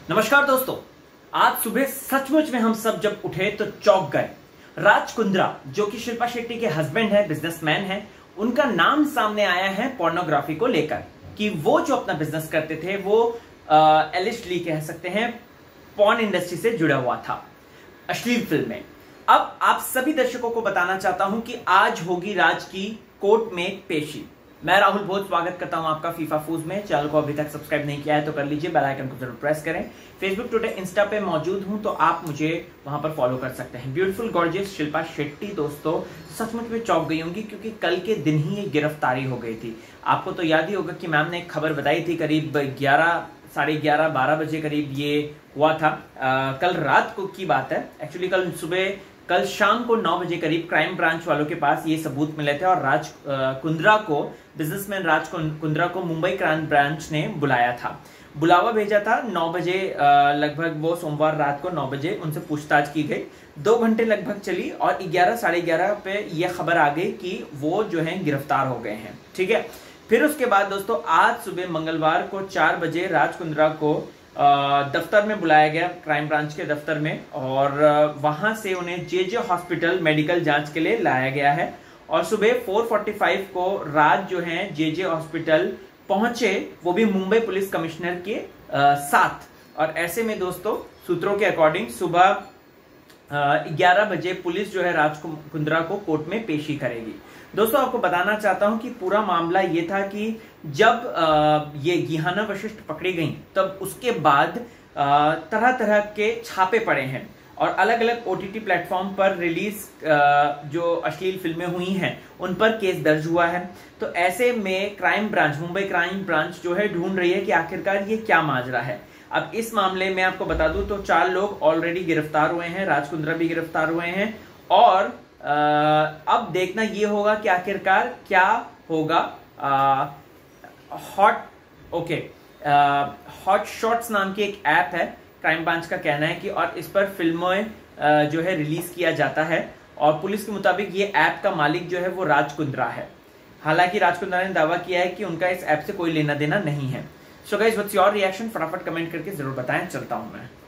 नमस्कार दोस्तों, आज सुबह सचमुच में हम सब जब उठे तो चौंक गए। राज कुंद्रा जो कि शिल्पा शेट्टी के हस्बैंड है, बिजनेसमैन है, उनका नाम सामने आया है पोर्नोग्राफी को लेकर कि वो जो अपना बिजनेस करते थे वो एलिस्टली कह सकते हैं पॉर्न इंडस्ट्री से जुड़ा हुआ था, अश्लील फिल्में। अब आप सभी दर्शकों को बताना चाहता हूं कि आज होगी राज की कोर्ट में पेशी। मैं राहुल बहुत स्वागत करता हूं आपका फीफा फूज में। चैनल को अभी तक सब्सक्राइब नहीं किया है तो कर लीजिए, बेल आइकन को जरूर प्रेस करें। फेसबुक, ट्विटर, इंस्टा पे मौजूद हूं तो आप मुझे वहां पर फॉलो कर सकते हैं। ब्यूटीफुल गॉर्जियस शिल्पा शेट्टी दोस्तों सचमुच में चौंक गई होंगी क्योंकि कल के दिन ही ये गिरफ्तारी हो गई थी। आपको तो याद ही होगा कि मैम ने एक खबर बताई थी, करीब 11, साढ़े 11, 12 बजे करीब ये हुआ था। कल रात को की बात है, एक्चुअली कल शाम को 9 बजे करीब क्राइम ब्रांच वालों के पास ये सबूत मिले थे और राज कुंद्रा को, बिजनेसमैन राज कुंद्रा को मुंबई क्राइम ब्रांच ने बुलाया था, बुलावा भेजा था 9 बजे लगभग। वो सोमवार रात को 9 बजे उनसे पूछताछ की गई, 2 घंटे लगभग चली और 11, साढ़े 11 पे ये खबर आ गई कि वो जो है गिरफ्तार हो गए हैं। ठीक है, फिर उसके बाद दोस्तों आज सुबह मंगलवार को 4 बजे राज कुंद्रा को दफ्तर में बुलाया गया, क्राइम ब्रांच के दफ्तर में, और वहां से उन्हें जेजे हॉस्पिटल मेडिकल जांच के लिए लाया गया है। और सुबह 4:45 को राज जो है जेजे हॉस्पिटल पहुंचे, वो भी मुंबई पुलिस कमिश्नर के साथ। और ऐसे में दोस्तों सूत्रों के अकॉर्डिंग सुबह 11 बजे पुलिस जो है राज कुंद्रा को कोर्ट में पेशी करेगी। दोस्तों आपको बताना चाहता हूं कि पूरा मामला ये था कि जब ये गिहाना वशिष्ठ पकड़ी गई तब उसके बाद तरह तरह के छापे पड़े हैं और अलग अलग ओटीटी प्लेटफॉर्म पर रिलीज जो अश्लील फिल्में हुई हैं उन पर केस दर्ज हुआ है। तो ऐसे में crime branch, Mumbai crime branch जो है ढूंढ रही है कि आखिरकार ये क्या माजरा है। अब इस मामले में आपको बता दूं तो 4 लोग ऑलरेडी गिरफ्तार हुए हैं, राज कुंद्रा भी गिरफ्तार हुए हैं। और अब देखना ये होगा कि आखिरकार क्या होगा। हॉट शॉट्स नाम की एक ऐप है, क्राइम ब्रांच का कहना है कि, और इस पर फिल्में जो है रिलीज किया जाता है। और पुलिस के मुताबिक ये ऐप का मालिक जो है वो राज कुंद्रा है। हालांकि राज कुंद्रा ने दावा किया है कि उनका इस ऐप से कोई लेना देना नहीं है। So guys, what's your reaction? फटाफट कमेंट करके जरूर बताएं। चलता हूं मैं।